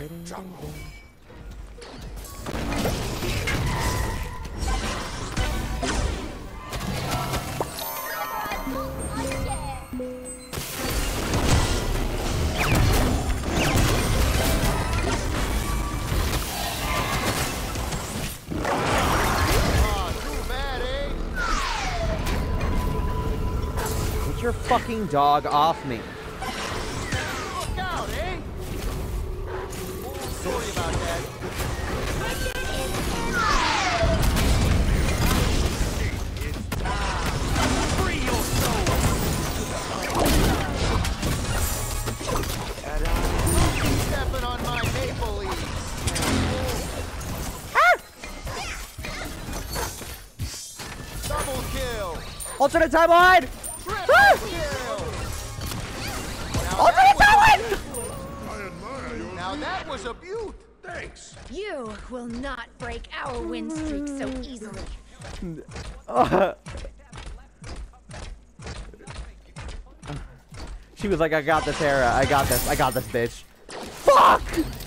Get your fucking dog off me. Look out, eh? Sorry about that. Stepping on my maple leaf. Double kill. Alternate timeline! Triple kill. Alternate timeline! Now that was a beaut. Thanks. You will not break our win streak so easily. She was like, I got this, Hera. I got this, bitch. Fuck!